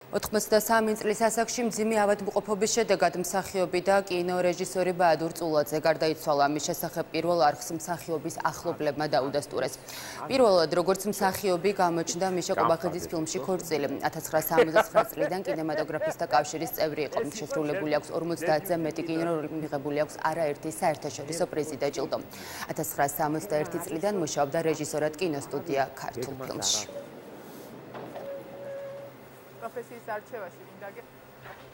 83 წლის ასაკში მძიმე ავადმყოფობის შედეგად მსახიობი და კინორეჟისორი ბაადურ წულაძე გარდაიცვალა. ამის შესახებ პირველ არხს მსახიობის ახლობლებმა დაუდასტურეს. პირველად როგორც მსახიობი გამოჩნდა მიშა კობახიძის ფილმში ქორწილი. 1979 წლიდან კინემატოგრაფისტთა კავშირის წევრი იყო. შესრულებული აქვს 50-ზე მეტი კინოროლი, მიღებული აქვს არაერთი საერთაშორისო პრიზი და ჯილდო. 1971 წლიდან მუშაობდა რეჟისორად კინოსტუდია ქართულ ფილმში. პროფესიის არჩევაში მინდა